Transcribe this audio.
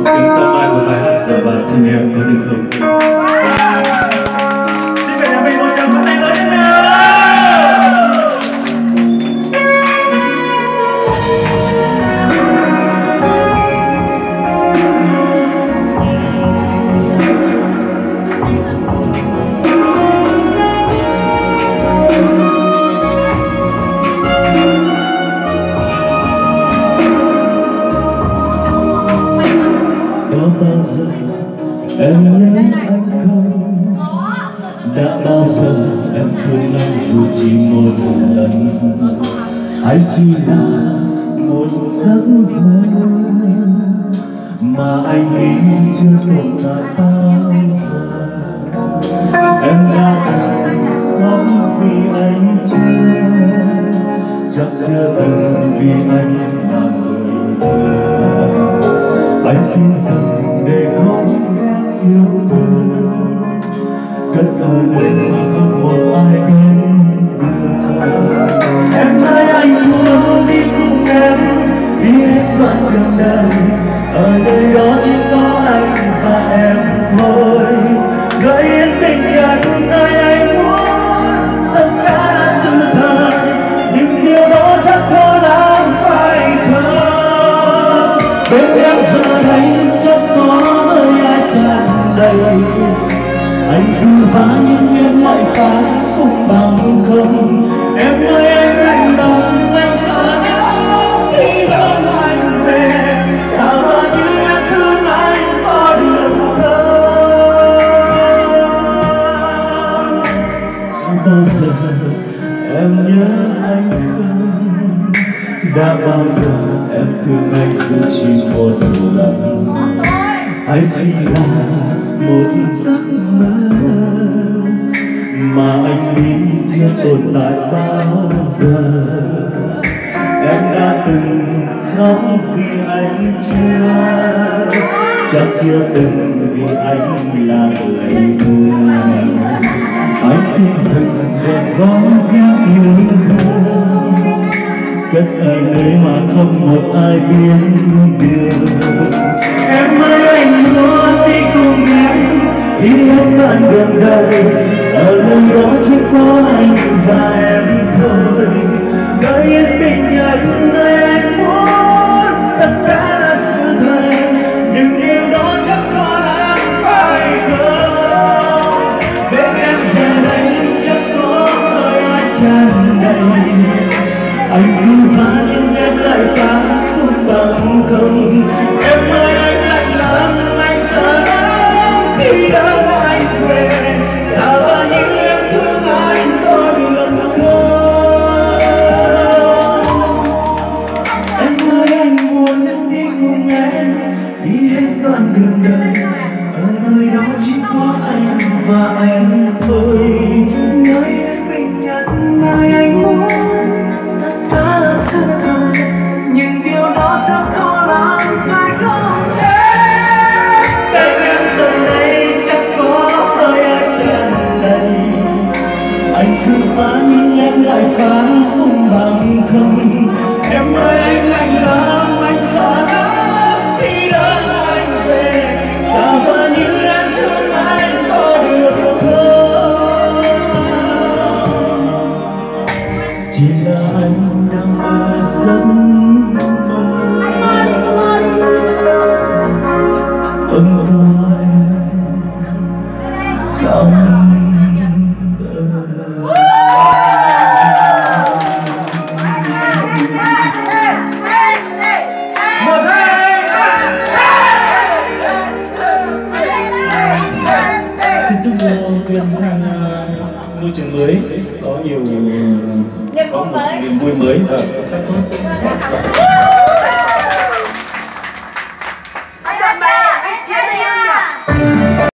Trên sao mai của bài hát Dạ và Thương Em Có Được Không. Xin cả nhà mình một tràng pháo tay lớn lên nào. Bao giờ em nhớ anh không? Đã bao giờ em thương anh dù chỉ một lần, hay chỉ là một giấc mơ mà anh nghĩ chưa tồn tại bao giờ. Em đã từng khóc vì anh chưa, chắc chưa từng vì anh là người thương. Anh xin rằng để có yêu thương cất ở nơi mà không một ai biết được. Em ơi anh muốn đi cùng em đi hết đoạn đường đời, ở nơi đó chỉ có anh và em thôi. Nơi yên bình gần nơi anh muốn tất cả là sự thật, nhưng điều đó chắc khó lắm phải không? Bên em giờ đây chắc có nơi ai tràn đầy, anh cứ phá nhưng em lại phá cũng bằng không. Em ơi anh lạnh lòng, anh sợ khi đón anh về, sao mà như em thương anh có được không? Bao giờ em nhớ anh không? Đã bao giờ em thương anh dù chỉ một lần, hay chỉ là một giấc mơ mà anh nghĩ chưa tồn tại bao giờ. Em đã từng khóc vì anh chưa, chắc chưa từng vì anh là người thương. Anh xin dừng để gói ghép yêu thương cất ở nơi mà không một ai biết được. Em ơi anh muốn đi cùng em đi hết đoạn đường đời, ở nơi đó chỉ có anh và em thôi. Nơi yên bình nhất nơi anh muốn tất cả là sự thật, nhưng điều đó chắc khó lắm phải không? Bên em giờ đây chắc có nơi ai tràn đầy, anh cứ phá nhưng em lại phá cũng bằng không. Em ơi anh lạnh lắm, anh sợ lắm khi đón anh về, sao bao nhiêu em thương anh có được không? Em ơi anh muốn đi cùng em đi hết đoạn đường đời, ở nơi đó chỉ có anh và em thôi. Nơi yên bình nhất nơi anh muốn tất cả là sự thật, nhưng điều đó chắc khó lắm phải không em? Bên em giờ đây chắc có hơi ai tràn đầy, anh cứ phá nhưng em lại phá cũng bằng không. Em ơi anh lạnh lắm, anh sợ lắm khi đón anh về, sao bao nhiêu em thương anh có được không? Chỉ là anh đang mơ giấc mơ, không có em trong đời. Xin chúc Viên sang môi trường mới có nhiều niềm vui mới. Rất tốt.